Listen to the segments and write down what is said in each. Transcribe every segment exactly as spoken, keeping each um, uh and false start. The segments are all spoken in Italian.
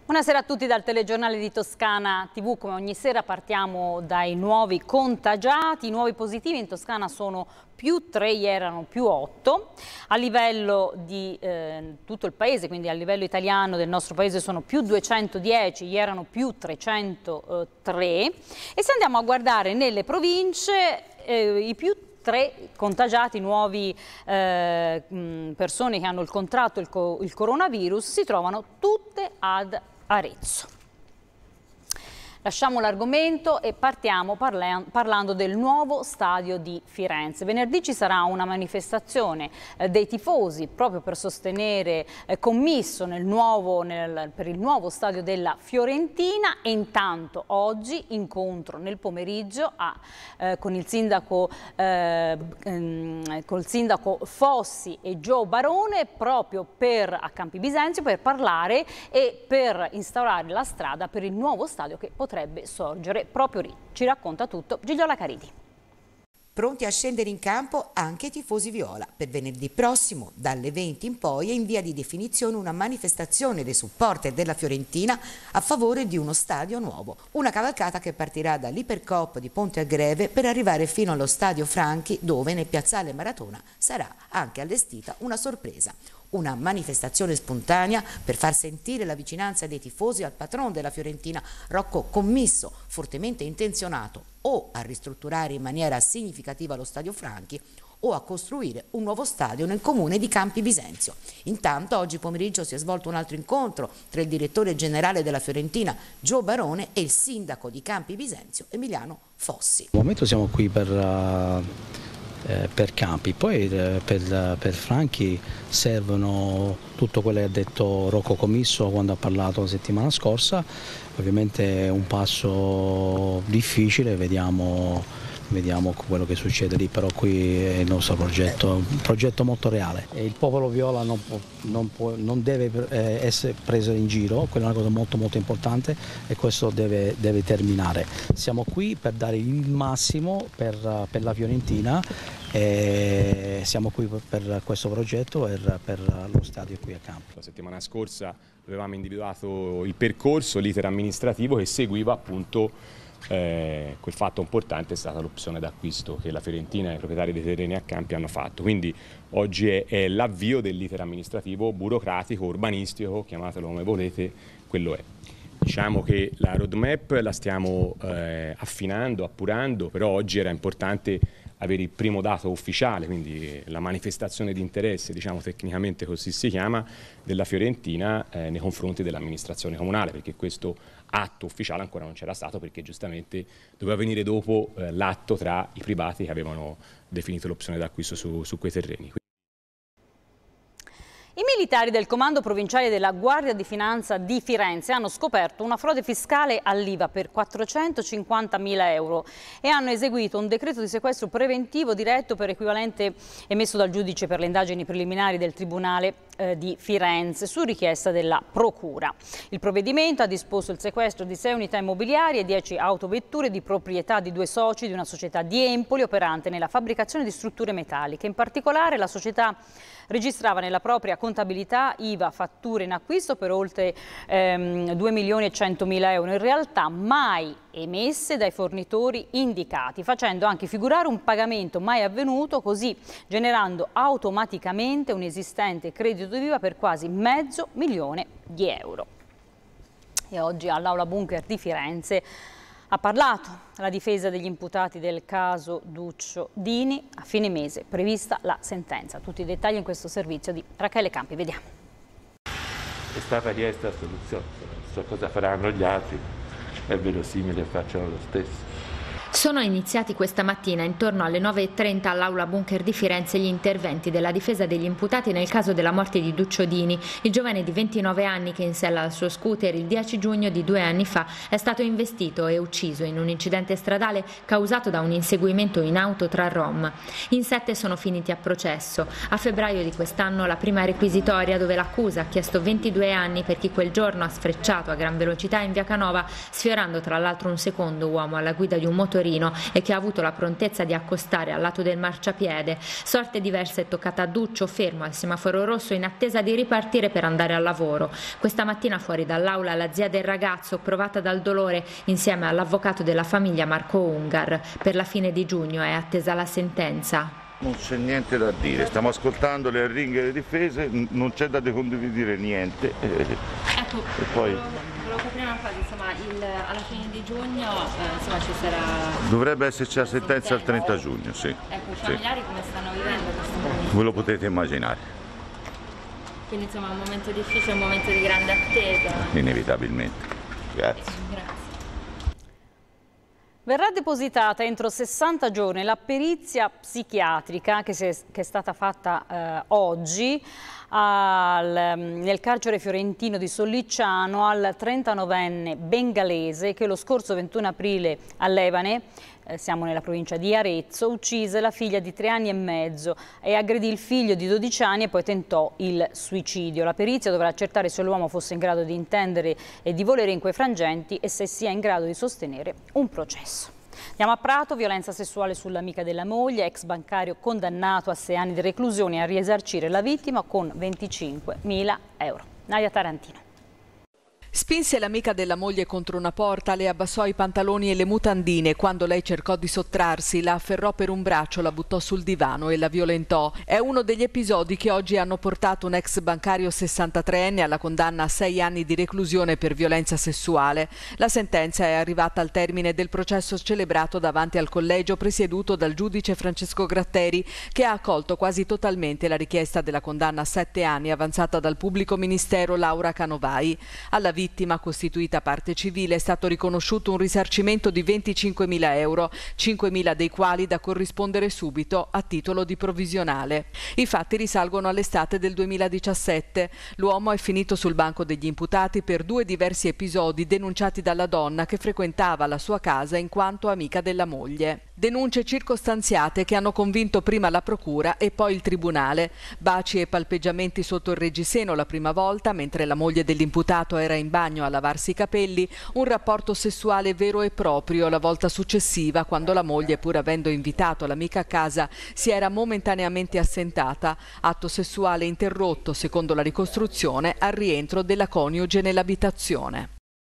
Buonasera a tutti dal telegiornale di Toscana tivù. Come ogni sera partiamo dai nuovi contagiati. I nuovi positivi in Toscana sono più tre, ieri erano più otto. A livello di eh, tutto il paese, quindi a livello italiano del nostro paese, sono più duecentodieci, ieri erano più trecentotre. E se andiamo a guardare nelle province, eh, i più tre contagiati, nuovi eh, persone che hanno il contratto il, co il coronavirus, si trovano tutte ad Arezzo. Lasciamo l'argomento e partiamo parlando del nuovo stadio di Firenze. Venerdì ci sarà una manifestazione eh, dei tifosi proprio per sostenere eh, Commisso nel nuovo, nel, per il nuovo stadio della Fiorentina, e intanto oggi incontro nel pomeriggio a, eh, con, il sindaco, eh, ehm, col sindaco Fossi e Gio Barone proprio per, a Campi Bisenzio, per parlare e per instaurare la strada per il nuovo stadio che potrebbe potrebbe sorgere proprio lì. Ci racconta tutto Gigliola Caridi. Pronti a scendere in campo anche i tifosi viola. Per venerdì prossimo, dalle venti in poi, è in via di definizione una manifestazione dei supporter della Fiorentina a favore di uno stadio nuovo. Una cavalcata che partirà dall'Ipercoop di Ponte a Greve per arrivare fino allo stadio Franchi, dove nel piazzale Maratona sarà anche allestita una sorpresa. Una manifestazione spontanea per far sentire la vicinanza dei tifosi al patron della Fiorentina, Rocco Commisso, fortemente intenzionato o a ristrutturare in maniera significativa lo stadio Franchi o a costruire un nuovo stadio nel comune di Campi Bisenzio. Intanto oggi pomeriggio si è svolto un altro incontro tra il direttore generale della Fiorentina, Gio Barone, e il sindaco di Campi Bisenzio, Emiliano Fossi. Al momento siamo qui per... Uh... Eh, per Campi, poi eh, per, per Franchi servono tutto quello che ha detto Rocco Commisso quando ha parlato la settimana scorsa. Ovviamente è un passo difficile, vediamo, vediamo quello che succede lì, però qui è il nostro progetto, un progetto molto reale. E il popolo viola non, può, non, può, non deve eh, essere preso in giro, quella è una cosa molto molto importante e questo deve, deve terminare. Siamo qui per dare il massimo per, per la Fiorentina e siamo qui per questo progetto e per lo stadio qui a Campi. La settimana scorsa avevamo individuato il percorso, l'iter amministrativo che seguiva appunto Eh, quel fatto importante è stata l'opzione d'acquisto che la Fiorentina e i proprietari dei terreni a Campi hanno fatto. Quindi oggi è, è l'avvio dell'iter amministrativo, burocratico, urbanistico, chiamatelo come volete, quello è. Diciamo che la roadmap la stiamo eh, affinando, appurando, però oggi era importante avere il primo dato ufficiale, quindi la manifestazione di interesse, diciamo tecnicamente così si chiama, della Fiorentina eh, nei confronti dell'amministrazione comunale, perché questo atto ufficiale ancora non c'era stato, perché giustamente doveva venire dopo eh, l'atto tra i privati che avevano definito l'opzione d'acquisto su, su quei terreni. I militari del Comando Provinciale della Guardia di Finanza di Firenze hanno scoperto una frode fiscale all'I V A per quattrocentocinquantamila euro e hanno eseguito un decreto di sequestro preventivo diretto per equivalente emesso dal giudice per le indagini preliminari del Tribunale eh, di Firenze su richiesta della Procura. Il provvedimento ha disposto il sequestro di sei unità immobiliari e dieci autovetture di proprietà di due soci di una società di Empoli operante nella fabbricazione di strutture metalliche. In particolare la società registrava nella propria contabilità I V A fatture in acquisto per oltre ehm, due milioni e centomila euro, in realtà mai emesse dai fornitori indicati, facendo anche figurare un pagamento mai avvenuto, così generando automaticamente un esistente credito di I V A per quasi mezzo milione di euro. E oggi all'Aula Bunker di Firenze ha parlato la difesa degli imputati del caso Duccio Dini. A fine mese prevista la sentenza. Tutti i dettagli in questo servizio di Rachele Campi. Vediamo. È stata chiesta la soluzione, non so cosa faranno gli altri, è verosimile facciano lo stesso. Sono iniziati questa mattina intorno alle nove e trenta all'Aula Bunker di Firenze gli interventi della difesa degli imputati nel caso della morte di Duccio Dini, il giovane di ventinove anni che in sella al suo scooter il dieci giugno di due anni fa è stato investito e ucciso in un incidente stradale causato da un inseguimento in auto tra rom. In sette sono finiti a processo. A febbraio di quest'anno la prima requisitoria, dove l'accusa ha chiesto ventidue anni per chi quel giorno ha sfrecciato a gran velocità in via Canova, sfiorando tra l'altro un secondo uomo alla guida di un motorino Torino e che ha avuto la prontezza di accostare al lato del marciapiede. Sorte diversa è toccata a Duccio, fermo al semaforo rosso in attesa di ripartire per andare al lavoro. Questa mattina fuori dall'aula la zia del ragazzo, provata dal dolore, insieme all'avvocato della famiglia Marco Ungar. Per la fine di giugno è attesa la sentenza. Non c'è niente da dire, stiamo ascoltando le arringhe delle difese, non c'è da condividere niente. Ecco, e poi... volevo capire una cosa, insomma, il, alla fine di giugno eh, insomma, ci sarà... Dovrebbe esserci la sentenza il trenta giugno, sì. Ecco, i familiari sì. Come stanno vivendo questo momento? Ve lo potete immaginare. Quindi insomma è un momento difficile, un momento di grande attesa. Inevitabilmente. Grazie. Grazie. Verrà depositata entro sessanta giorni la perizia psichiatrica che, si è, che è stata fatta eh, oggi al, nel carcere fiorentino di Sollicciano al trentanovenne bengalese che lo scorso ventuno aprile a Levane, eh, siamo nella provincia di Arezzo, uccise la figlia di tre anni e mezzo e aggredì il figlio di dodici anni e poi tentò il suicidio. La perizia dovrà accertare se l'uomo fosse in grado di intendere e di volere in quei frangenti e se sia in grado di sostenere un processo. Andiamo a Prato, violenza sessuale sull'amica della moglie, ex bancario condannato a sei anni di reclusione e a risarcire la vittima con venticinquemila euro. Nadia Tarantino. Spinse l'amica della moglie contro una porta, le abbassò i pantaloni e le mutandine. Quando lei cercò di sottrarsi, la afferrò per un braccio, la buttò sul divano e la violentò. È uno degli episodi che oggi hanno portato un ex bancario sessantatreenne alla condanna a sei anni di reclusione per violenza sessuale. La sentenza è arrivata al termine del processo celebrato davanti al collegio presieduto dal giudice Francesco Gratteri, che ha accolto quasi totalmente la richiesta della condanna a sette anni avanzata dal pubblico ministero Laura Canovai. Alla vittima, costituita parte civile, è stato riconosciuto un risarcimento di venticinquemila euro, cinquemila dei quali da corrispondere subito a titolo di provvisionale. I fatti risalgono all'estate del duemiladiciassette. L'uomo è finito sul banco degli imputati per due diversi episodi denunciati dalla donna che frequentava la sua casa in quanto amica della moglie. Denunce circostanziate che hanno convinto prima la procura e poi il tribunale. Baci e palpeggiamenti sotto il reggiseno la prima volta, mentre la moglie dell'imputato era in bagno a lavarsi i capelli, un rapporto sessuale vero e proprio la volta successiva, quando la moglie, pur avendo invitato l'amica a casa, si era momentaneamente assentata. Atto sessuale interrotto, secondo la ricostruzione, al rientro della coniuge nell'abitazione.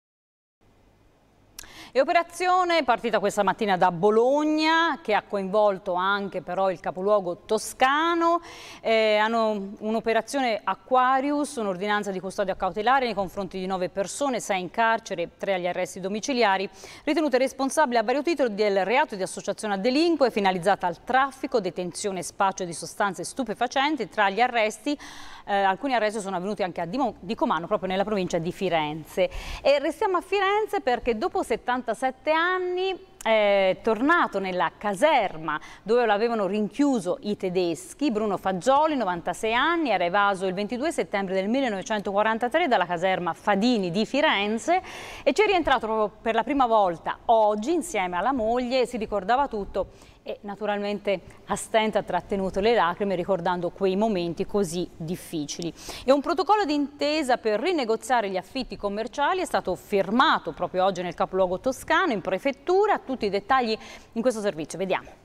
E operazione partita questa mattina da Bologna, che ha coinvolto anche però il capoluogo toscano. Eh, hanno un'operazione Aquarius, un'ordinanza di custodia cautelare nei confronti di nove persone, sei in carcere, tre agli arresti domiciliari, ritenute responsabili a vario titolo del reato di associazione a delinquere finalizzata al traffico, detenzione e spaccio di sostanze stupefacenti. Tra gli arresti, eh, alcuni arresti sono avvenuti anche a Dicomano, proprio nella provincia di Firenze. E restiamo a Firenze perché dopo settantasette anni è tornato nella caserma dove l'avevano rinchiuso i tedeschi. Bruno Fagioli, novantasei anni, era evaso il ventidue settembre del millenovecentoquarantatré dalla caserma Fadini di Firenze e ci è rientrato proprio per la prima volta oggi insieme alla moglie. Si ricordava tutto e naturalmente a stento ha trattenuto le lacrime ricordando quei momenti così difficili. E un protocollo d'intesa per rinegoziare gli affitti commerciali è stato firmato proprio oggi nel capoluogo toscano, in prefettura. Tutti i dettagli in questo servizio, vediamo.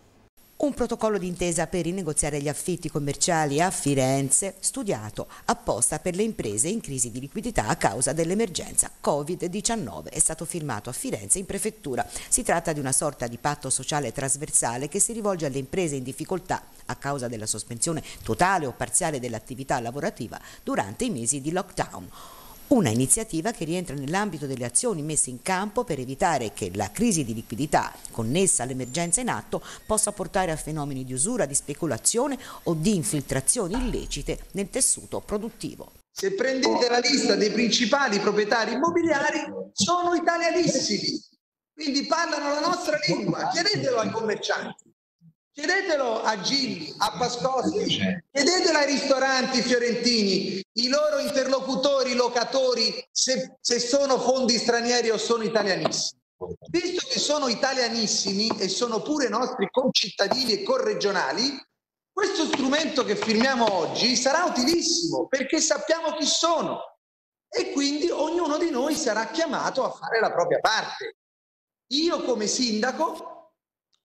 Un protocollo d'intesa per rinegoziare gli affitti commerciali a Firenze, studiato apposta per le imprese in crisi di liquidità a causa dell'emergenza Covid diciannove, è stato firmato a Firenze in prefettura. Si tratta di una sorta di patto sociale trasversale che si rivolge alle imprese in difficoltà a causa della sospensione totale o parziale dell'attività lavorativa durante i mesi di lockdown. Una iniziativa che rientra nell'ambito delle azioni messe in campo per evitare che la crisi di liquidità connessa all'emergenza in atto possa portare a fenomeni di usura, di speculazione o di infiltrazioni illecite nel tessuto produttivo. Se prendete la lista dei principali proprietari immobiliari, sono italianissimi, quindi parlano la nostra lingua. Chiedetelo ai commercianti. Chiedetelo a Gilli, a Pascoski, chiedetelo ai ristoranti fiorentini, i loro interlocutori, locatori, se, se sono fondi stranieri o sono italianissimi. Visto che sono italianissimi e sono pure nostri concittadini e corregionali, questo strumento che firmiamo oggi sarà utilissimo perché sappiamo chi sono e quindi ognuno di noi sarà chiamato a fare la propria parte. Io come sindaco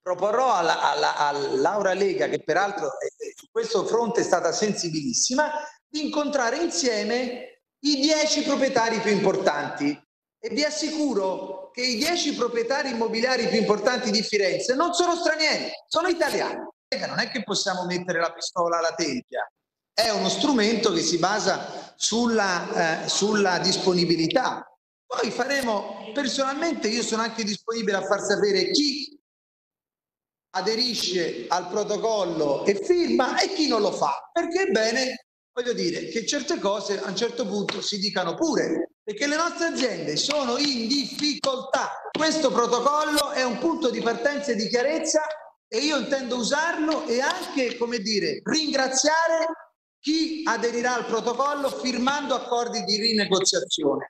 proporrò alla, alla, alla Laura Lega, che peraltro eh, su questo fronte è stata sensibilissima, di incontrare insieme i dieci proprietari più importanti. E vi assicuro che i dieci proprietari immobiliari più importanti di Firenze non sono stranieri, sono italiani. Non è che possiamo mettere la pistola alla tempia, è uno strumento che si basa sulla, eh, sulla disponibilità. Poi faremo, personalmente io sono anche disponibile a far sapere chi aderisce al protocollo e firma e chi non lo fa, perché è bene, voglio dire, che certe cose a un certo punto si dicano pure, perché le nostre aziende sono in difficoltà. Questo protocollo è un punto di partenza e di chiarezza e io intendo usarlo e anche, come dire, ringraziare chi aderirà al protocollo firmando accordi di rinegoziazione.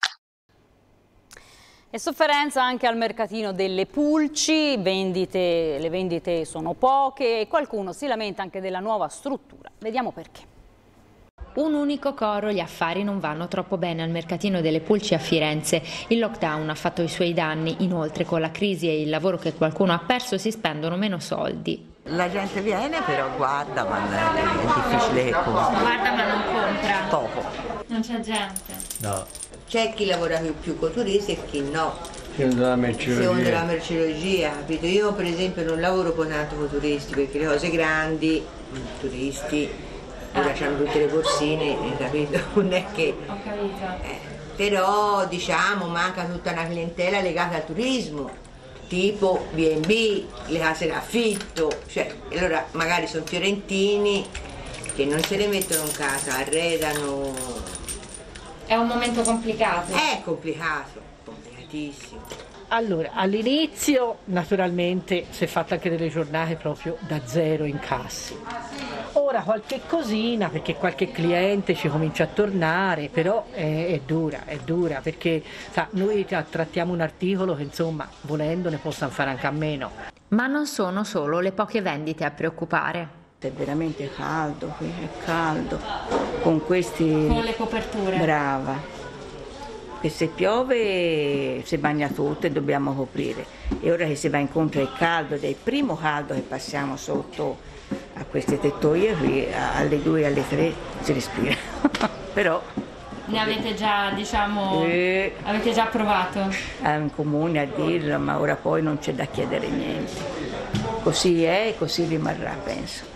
E sofferenza anche al mercatino delle pulci, vendite, le vendite sono poche e qualcuno si lamenta anche della nuova struttura. Vediamo perché. Un unico coro, gli affari non vanno troppo bene al mercatino delle pulci a Firenze. Il lockdown ha fatto i suoi danni, inoltre con la crisi e il lavoro che qualcuno ha perso si spendono meno soldi. La gente viene però guarda, ma è difficile che compri. Guarda ma non compra. Poco. Non c'è gente. No. C'è chi lavora più, più con turisti e chi no. Secondo la merceologia. Secondo la merceologia, capito? Io per esempio non lavoro con tanto con turisti perché le cose grandi, turisti, ora c'hanno tutte le borsine, capito? Non è che. Ho capito. Eh, però diciamo manca tutta una clientela legata al turismo, tipo B and B, le case d'affitto, cioè allora magari sono fiorentini che non se le mettono in casa, arredano. È un momento complicato. È complicato, complicatissimo. Allora, all'inizio naturalmente si è fatta anche delle giornate proprio da zero incassi. Ora qualche cosina, perché qualche cliente ci comincia a tornare, però è, è dura, è dura, perché sa, noi trattiamo un articolo che insomma, volendo ne possano fare anche a meno. Ma non sono solo le poche vendite a preoccupare. È veramente caldo qui, è caldo, con questi... Con le coperture. Brava, che se piove si bagna tutto e dobbiamo coprire. E ora che si va incontro al caldo, ed è il primo caldo che passiamo sotto a queste tettoie qui, alle due e alle tre si respira. Però... Ne avete già, diciamo, eh, avete già provato? È un comune a dirlo, ma ora poi non c'è da chiedere niente. Così è e così rimarrà, penso.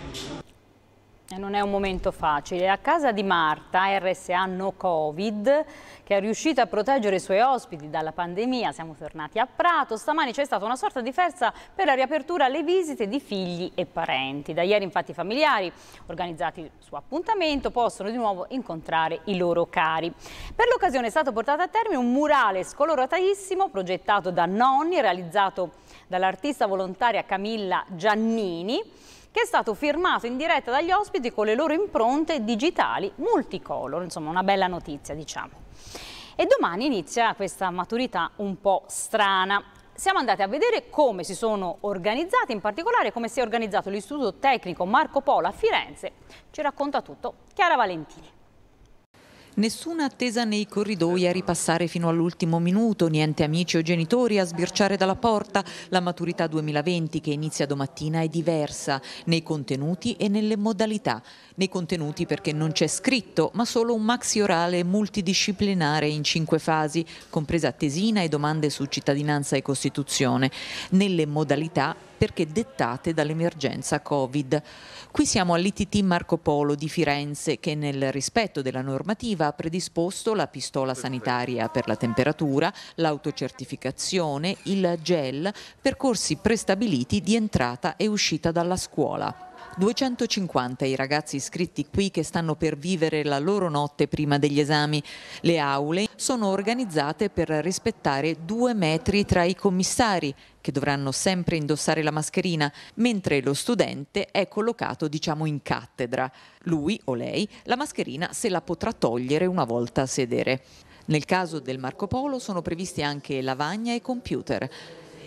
E non è un momento facile. A casa di Marta, R S A No Covid, che è riuscita a proteggere i suoi ospiti dalla pandemia, siamo tornati a Prato. Stamani c'è stata una sorta di festa per la riapertura alle visite di figli e parenti. Da ieri infatti i familiari, organizzati su appuntamento, possono di nuovo incontrare i loro cari. Per l'occasione è stato portato a termine un murale scoloratissimo progettato da nonni, realizzato dall'artista volontaria Camilla Giannini, che è stato firmato in diretta dagli ospiti con le loro impronte digitali multicolor, insomma una bella notizia, diciamo. E domani inizia questa maturità un po' strana. Siamo andati a vedere come si sono organizzati, in particolare come si è organizzato l'Istituto Tecnico Marco Polo a Firenze. Ci racconta tutto Chiara Valentini. Nessuna attesa nei corridoi a ripassare fino all'ultimo minuto, niente amici o genitori a sbirciare dalla porta. La maturità duemilaventi che inizia domattina è diversa nei contenuti e nelle modalità. Nei contenuti perché non c'è scritto, ma solo un maxi orale multidisciplinare in cinque fasi, compresa tesina e domande su cittadinanza e Costituzione. Nelle modalità perché dettate dall'emergenza Covid. Qui siamo all'I T T Marco Polo di Firenze che nel rispetto della normativa ha predisposto la pistola sanitaria per la temperatura, l'autocertificazione, il gel, percorsi prestabiliti di entrata e uscita dalla scuola. duecentocinquanta i ragazzi iscritti qui che stanno per vivere la loro notte prima degli esami. Le aule sono organizzate per rispettare due metri tra i commissari, che dovranno sempre indossare la mascherina, mentre lo studente è collocato, diciamo, in cattedra. Lui o lei la mascherina se la potrà togliere una volta a sedere. Nel caso del Marco Polo sono previsti anche lavagna e computer.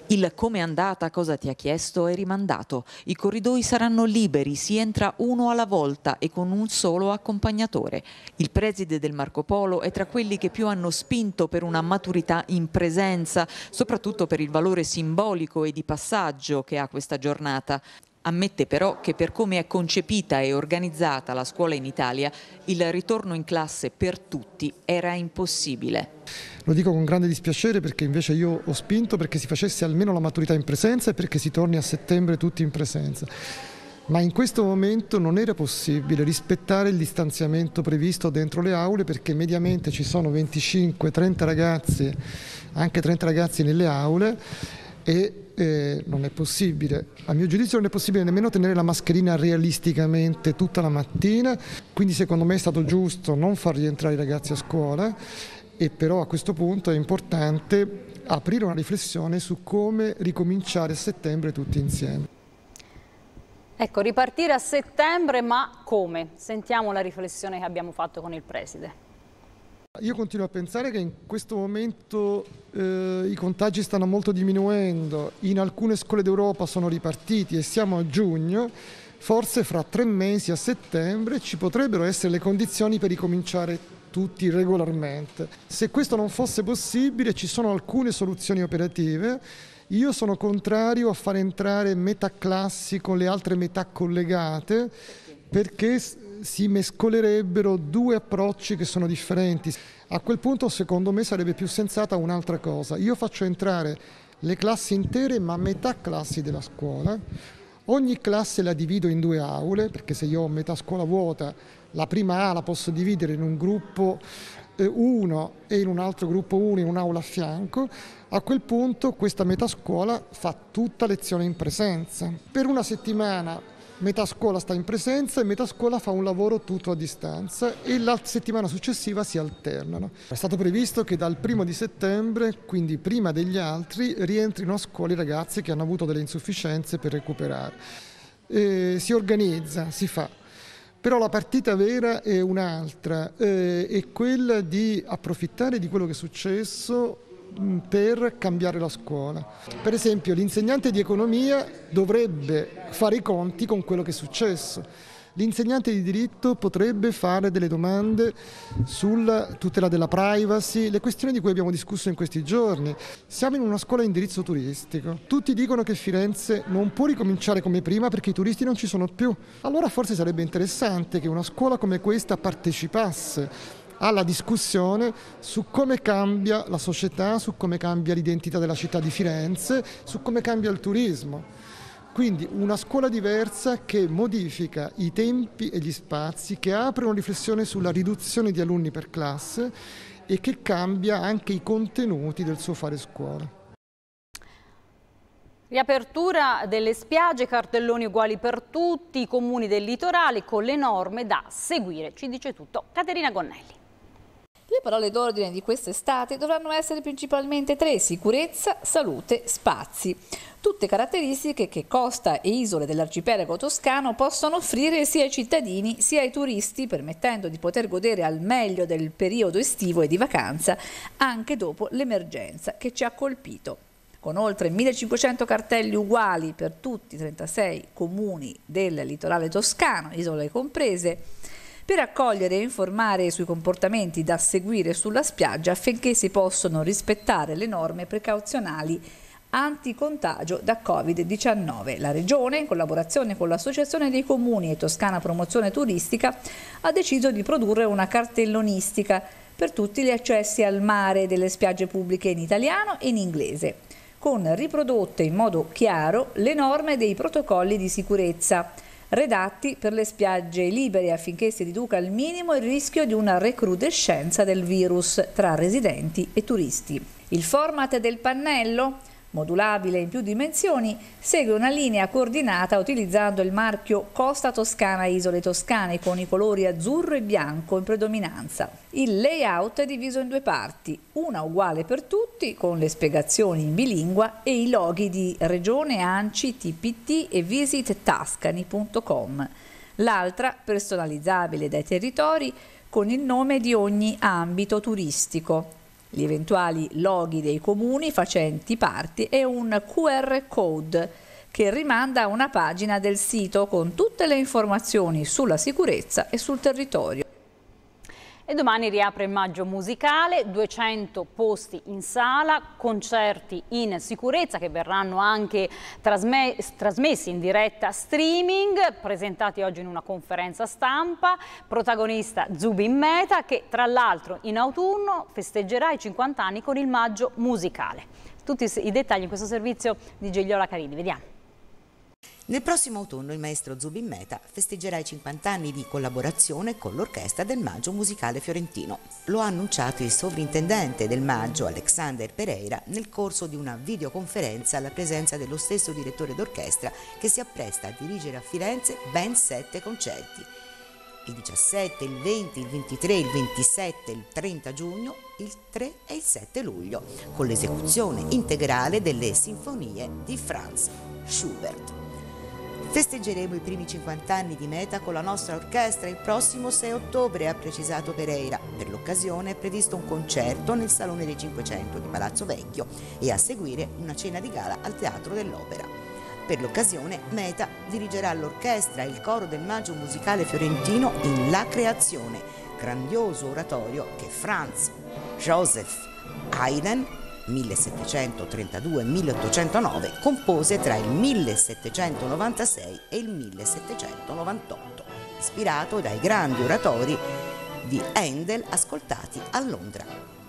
Il come è andata, cosa ti ha chiesto è rimandato. I corridoi saranno liberi, si entra uno alla volta e con un solo accompagnatore. Il preside del Marco Polo è tra quelli che più hanno spinto per una maturità in presenza, soprattutto per il valore simbolico e di passaggio che ha questa giornata. Ammette però che per come è concepita e organizzata la scuola in Italia, il ritorno in classe per tutti era impossibile. Lo dico con grande dispiacere perché invece io ho spinto perché si facesse almeno la maturità in presenza e perché si torni a settembre tutti in presenza. Ma in questo momento non era possibile rispettare il distanziamento previsto dentro le aule perché mediamente ci sono venticinque trenta ragazzi, anche trenta ragazzi nelle aule e eh, non è possibile, a mio giudizio non è possibile nemmeno tenere la mascherina realisticamente tutta la mattina, quindi secondo me è stato giusto non far rientrare i ragazzi a scuola e però a questo punto è importante aprire una riflessione su come ricominciare a settembre tutti insieme. Ecco, ripartire a settembre, ma come? Sentiamo la riflessione che abbiamo fatto con il preside. Io continuo a pensare che in questo momento eh, i contagi stanno molto diminuendo, in alcune scuole d'Europa sono ripartiti e siamo a giugno, forse fra tre mesi a settembre ci potrebbero essere le condizioni per ricominciare tutti regolarmente. Se questo non fosse possibile ci sono alcune soluzioni operative. Io sono contrario a far entrare metà classi con le altre metà collegate perché si mescolerebbero due approcci che sono differenti. A quel punto secondo me sarebbe più sensata un'altra cosa. Io faccio entrare le classi intere ma metà classi della scuola. Ogni classe la divido in due aule perché se io ho metà scuola vuota la prima A la posso dividere in un gruppo uno e in un altro gruppo uno in un'aula a fianco. A quel punto questa metà scuola fa tutta lezione in presenza. Per una settimana metà scuola sta in presenza e metà scuola fa un lavoro tutto a distanza e la settimana successiva si alternano. È stato previsto che dal primo di settembre, quindi prima degli altri, rientrino a scuola i ragazzi che hanno avuto delle insufficienze per recuperare. E si organizza, si fa. Però la partita vera è un'altra, eh, è quella di approfittare di quello che è successo per cambiare la scuola. Per esempio l'insegnante di economia dovrebbe fare i conti con quello che è successo. L'insegnante di diritto potrebbe fare delle domande sulla tutela della privacy, le questioni di cui abbiamo discusso in questi giorni. Siamo in una scuola a indirizzo turistico. Tutti dicono che Firenze non può ricominciare come prima perché i turisti non ci sono più. Allora forse sarebbe interessante che una scuola come questa partecipasse alla discussione su come cambia la società, su come cambia l'identità della città di Firenze, su come cambia il turismo. Quindi una scuola diversa che modifica i tempi e gli spazi, che apre una riflessione sulla riduzione di alunni per classe e che cambia anche i contenuti del suo fare scuola. Riapertura delle spiagge, cartelloni uguali per tutti, i comuni del litorale con le norme da seguire. Ci dice tutto Caterina Gonnelli. Le parole d'ordine di quest'estate dovranno essere principalmente tre: sicurezza, salute, spazi. Tutte caratteristiche che costa e isole dell'arcipelago toscano possono offrire sia ai cittadini sia ai turisti, permettendo di poter godere al meglio del periodo estivo e di vacanza anche dopo l'emergenza che ci ha colpito. Con oltre millecinquecento cartelli uguali per tutti i trentasei comuni del litorale toscano, isole comprese, per accogliere e informare sui comportamenti da seguire sulla spiaggia affinché si possano rispettare le norme precauzionali anticontagio da Covid diciannove. La Regione, in collaborazione con l'Associazione dei Comuni e Toscana Promozione Turistica, ha deciso di produrre una cartellonistica per tutti gli accessi al mare delle spiagge pubbliche in italiano e in inglese, con riprodotte in modo chiaro le norme dei protocolli di sicurezza, redatti per le spiagge libere affinché si riduca al minimo il rischio di una recrudescenza del virus tra residenti e turisti. Il format del pannello, modulabile in più dimensioni, segue una linea coordinata utilizzando il marchio Costa Toscana Isole Toscane con i colori azzurro e bianco in predominanza. Il layout è diviso in due parti, una uguale per tutti con le spiegazioni in bilingua e i loghi di Regione, ANCI, T P T e visit tascani punto com, l'altra personalizzabile dai territori con il nome di ogni ambito turistico. gli eventuali loghi dei comuni facenti parte e un Q R code che rimanda a una pagina del sito con tutte le informazioni sulla sicurezza e sul territorio. E domani riapre il Maggio Musicale, duecento posti in sala, concerti in sicurezza che verranno anche trasme trasmessi in diretta streaming, presentati oggi in una conferenza stampa. Protagonista Zubin Mehta, che tra l'altro in autunno festeggerà i cinquanta anni con il Maggio Musicale. Tutti i dettagli in questo servizio di Gigliola Carini, vediamo. Nel prossimo autunno il maestro Zubin Mehta festeggerà i cinquanta anni di collaborazione con l'orchestra del Maggio Musicale Fiorentino. Lo ha annunciato il sovrintendente del Maggio, Alexander Pereira, nel corso di una videoconferenza alla presenza dello stesso direttore d'orchestra che si appresta a dirigere a Firenze ben sette concerti. Il diciassette, il venti, il ventitré, il ventisette, il trenta giugno, il tre e il sette luglio, con l'esecuzione integrale delle sinfonie di Franz Schubert. Festeggeremo i primi cinquanta anni di Mehta con la nostra orchestra il prossimo sei ottobre, ha precisato Pereira. Per l'occasione è previsto un concerto nel Salone dei Cinquecento di Palazzo Vecchio e a seguire una cena di gala al Teatro dell'Opera. Per l'occasione Mehta dirigerà l'orchestra e il coro del Maggio Musicale Fiorentino in La Creazione, grandioso oratorio che Franz Joseph Haydn millesettecentotrentadue milleottocentonove compose tra il millesettecentonovantasei e il millesettecentonovantotto, ispirato dai grandi oratori di Handel ascoltati a Londra.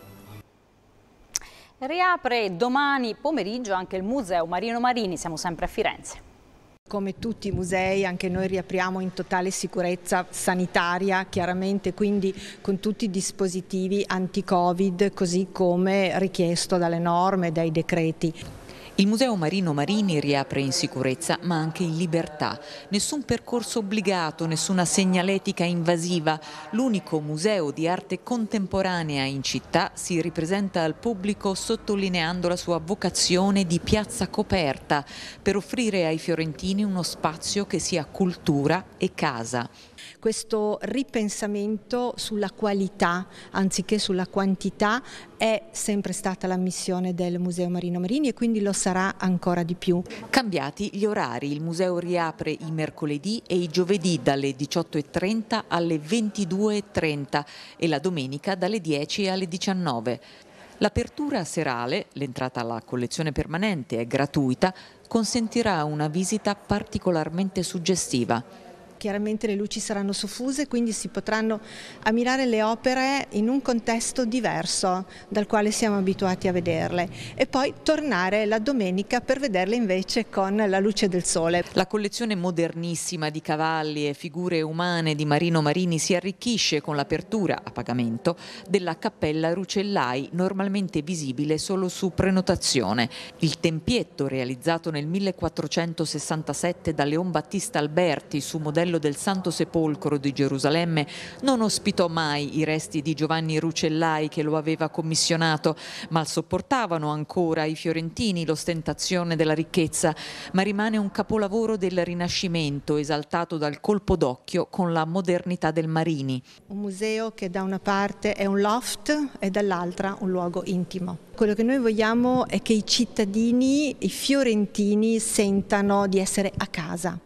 Riapre domani pomeriggio anche il Museo Marino Marini, siamo sempre a Firenze. Come tutti i musei anche noi riapriamo in totale sicurezza sanitaria, chiaramente, quindi con tutti i dispositivi anti-Covid così come richiesto dalle norme e dai decreti. Il Museo Marino Marini riapre in sicurezza ma anche in libertà. Nessun percorso obbligato, nessuna segnaletica invasiva. L'unico museo di arte contemporanea in città si ripresenta al pubblico sottolineando la sua vocazione di piazza coperta per offrire ai fiorentini uno spazio che sia cultura e casa. Questo ripensamento sulla qualità anziché sulla quantità è sempre stata la missione del Museo Marino Marini e quindi lo sarà ancora di più. Cambiati gli orari, il museo riapre i mercoledì e i giovedì dalle diciotto e trenta alle ventidue e trenta e la domenica dalle dieci alle diciannove. L'apertura serale, l'entrata alla collezione permanente è gratuita, consentirà una visita particolarmente suggestiva. Chiaramente le luci saranno soffuse, quindi si potranno ammirare le opere in un contesto diverso dal quale siamo abituati a vederle e poi tornare la domenica per vederle invece con la luce del sole. La collezione modernissima di cavalli e figure umane di Marino Marini si arricchisce con l'apertura a pagamento della Cappella Rucellai, normalmente visibile solo su prenotazione. Il tempietto realizzato nel millequattrocentosessantasette da Leon Battista Alberti su modello del Santo Sepolcro di Gerusalemme non ospitò mai i resti di Giovanni Rucellai che lo aveva commissionato, ma sopportavano ancora i fiorentini l'ostentazione della ricchezza, ma rimane un capolavoro del Rinascimento esaltato dal colpo d'occhio con la modernità del Marini. Un museo che da una parte è un loft e dall'altra un luogo intimo. Quello che noi vogliamo è che i cittadini, i fiorentini sentano di essere a casa.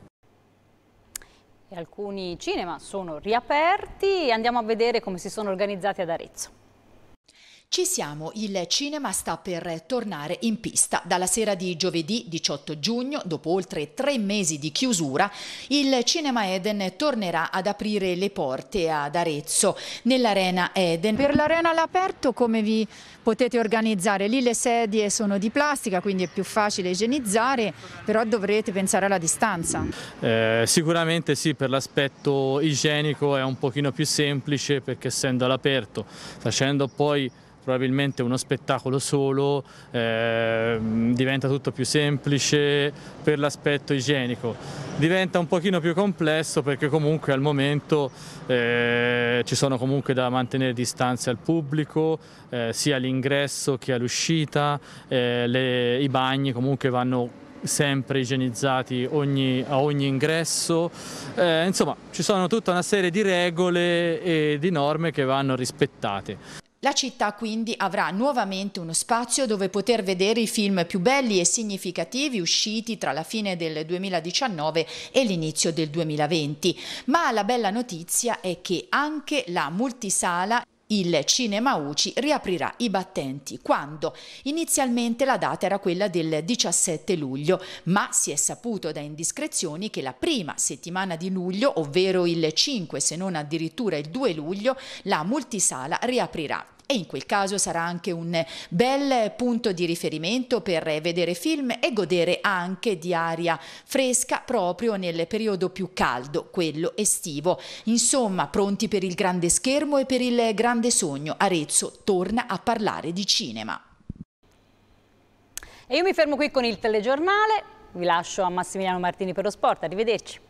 E alcuni cinema sono riaperti e andiamo a vedere come si sono organizzati ad Arezzo. Ci siamo, il cinema sta per tornare in pista. Dalla sera di giovedì diciotto giugno, dopo oltre tre mesi di chiusura, il Cinema Eden tornerà ad aprire le porte ad Arezzo, nell'Arena Eden. Per l'Arena all'aperto come vi potete organizzare? Lì le sedie sono di plastica, quindi è più facile igienizzare, però dovrete pensare alla distanza. Eh, sicuramente sì, per l'aspetto igienico è un pochino più semplice perché essendo all'aperto, facendo poi probabilmente uno spettacolo solo, eh, diventa tutto più semplice per l'aspetto igienico. Diventa un pochino più complesso perché comunque al momento eh, ci sono comunque da mantenere distanze al pubblico, eh, sia all'ingresso che all'uscita, eh, i bagni comunque vanno sempre igienizzati ogni, a ogni ingresso, eh, insomma ci sono tutta una serie di regole e di norme che vanno rispettate. La città quindi avrà nuovamente uno spazio dove poter vedere i film più belli e significativi usciti tra la fine del duemiladiciannove e l'inizio del duemilaventi. Ma la bella notizia è che anche la multisala il Cinema U C I riaprirà i battenti quando? Inizialmente la data era quella del diciassette luglio, ma si è saputo da indiscrezioni che la prima settimana di luglio, ovvero il cinque se non addirittura il due luglio, la multisala riaprirà. E in quel caso sarà anche un bel punto di riferimento per vedere film e godere anche di aria fresca proprio nel periodo più caldo, quello estivo. Insomma, pronti per il grande schermo e per il grande sogno. Arezzo torna a parlare di cinema. E io mi fermo qui con il telegiornale, vi lascio a Massimiliano Martini per lo sport, arrivederci.